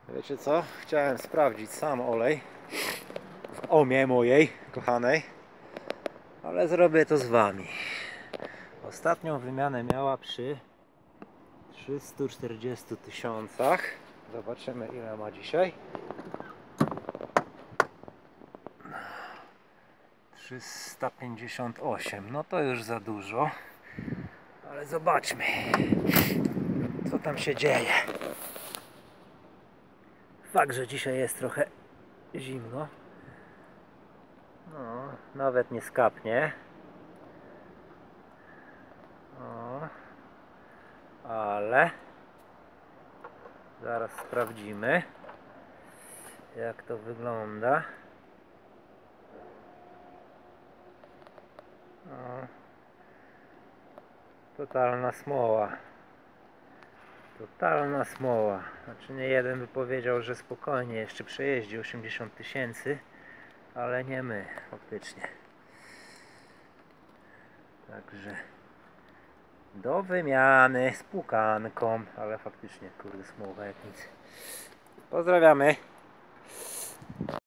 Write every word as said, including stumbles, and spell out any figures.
Wiecie co? Chciałem sprawdzić sam olej w omie mojej kochanej, ale zrobię to z wami. Ostatnią wymianę miała przy trzystu czterdziestu tysiącach. Zobaczymy, ile ma dzisiaj. trzysta pięćdziesiąt osiem. No to już za dużo, ale zobaczmy, co tam się dzieje. Fakt, że dzisiaj jest trochę zimno. No, nawet nie skapnie. O, ale zaraz sprawdzimy, jak to wygląda. O, totalna smoła. Totalna smoła. Znaczy nie jeden by powiedział, że spokojnie jeszcze przejeździ osiemdziesiąt tysięcy, ale nie my, faktycznie. Także do wymiany z pukanką, ale faktycznie, kurde, smoła jak nic. Pozdrawiamy.